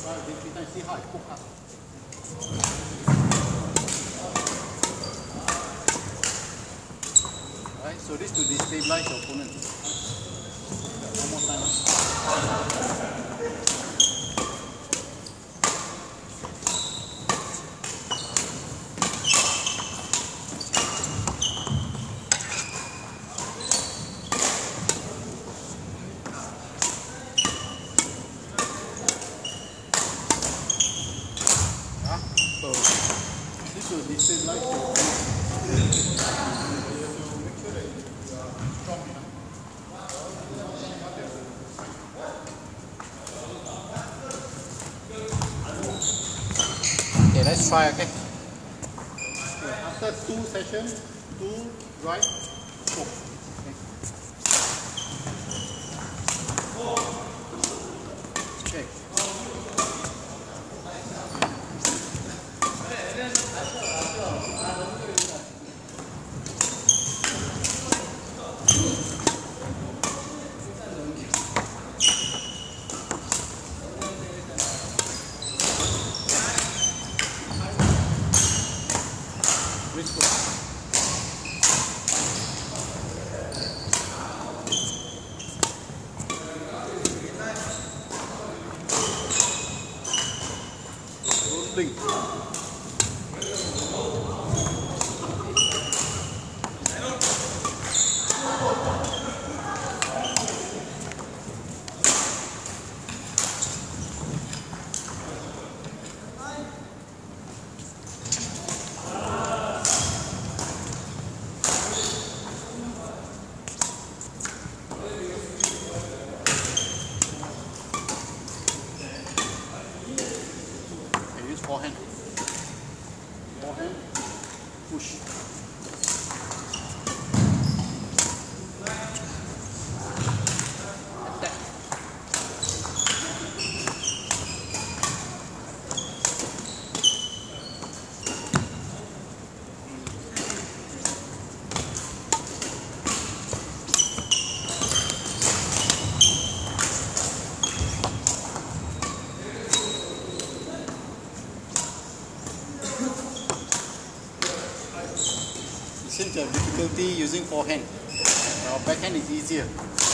See how I hook up. Alright, so this to destabilize your opponent. One more time. So this will destabilize your opponent. Okay, let's try, okay? After 2 sessions, 2 right, 4. Okay. Wrist hook. Rolling. Forehand. Forehand. Push. Attack. You seem to have difficulty using forehand. Backhand is easier.